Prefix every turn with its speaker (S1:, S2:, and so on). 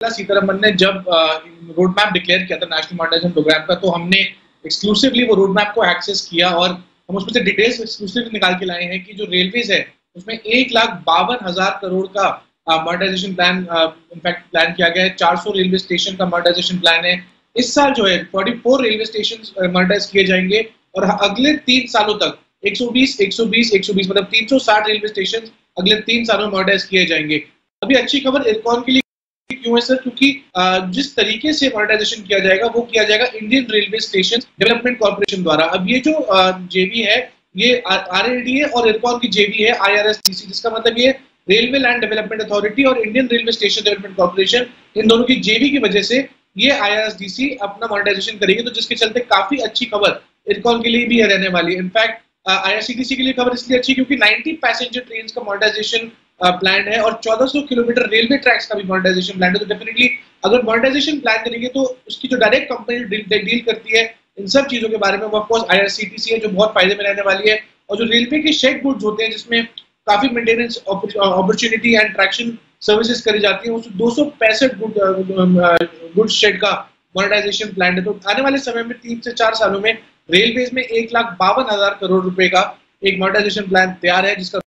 S1: सीतारमन ने जब road map declare किया था नेशनल मॉडर्नाइजेशन प्रोग्राम का, तो हमने एक्सक्लूसिवली वो रोड मैप को एक्सेस किया और हम उसमें से डिटेल्स एक्सक्लूसिव निकाल के लाए हैं कि जो रेलवेज है उसमें 1,52,000 करोड़ का मॉडर्नाइजेशन प्लान इनफैक्ट प्लान किया गया है। 400 रेलवे स्टेशन का मॉडर्नाइजेशन प्लान है। इस साल जो है 44 रेलवे स्टेशन मॉडर्नाइज किए जाएंगे और अगले 3 सालों तक 120 मतलब 360 रेलवे स्टेशन अगले 3 सालों में मॉडर्नाइज किए जाएंगे। अभी अच्छी खबर इरकॉन के लिए क्यों है सर? क्योंकि जिस तरीके से मॉडर्नाइजेशन किया जाएगा वो किया जाएगा Indian railway station development corporation द्वारा। अब ये जो जेवी है ये आरएलडीए और इरकॉन की जेवी है आईआरएसडीसी, जिसका मतलब ये रेलवे लैंड डेवलपमेंट अथॉरिटी और Indian railway station development corporation, इन दोनों की जेवी की वजह से ये आईआरएसडीसी अपना मॉडर्नाइजेशन करेगी। तो जिसके चलते काफी अच्छी खबर इरकॉन के लिए भी रहने वाली है। इनफैक्ट आईआरसीटीसी के लिए खबर इसलिए अच्छी क्योंकि 90 पैसेंजर ट्रेन का मॉडर्नाइजेशन प्लान है और 1400 किलोमीटर रेलवे ट्रैक्स का भी मॉडर्नाइजेशन प्लान है। तो डेफिनेटली अगर मॉडर्नाइजेशन प्लान करेंगे तो उसकी जो डायरेक्ट कंपनी डील करती है इन सब चीजों के बारे में वो ऑफकोर्स आईआरसीटीसी है, जो बहुत फायदे में रहने वाली है। और जो रेलवे के शेड गुड्स होते हैं जिसमें काफी maintenance opportunity and traction services करी जाती है, उस 265 गुड्स शेड का मॉडर्नाइजेशन प्लान है। तो आने वाले समय में 3 से 4 सालों में रेलवेज में 1,52,000 करोड़ रुपए का एक मॉडर्नाइजेशन प्लान तैयार है, जिसका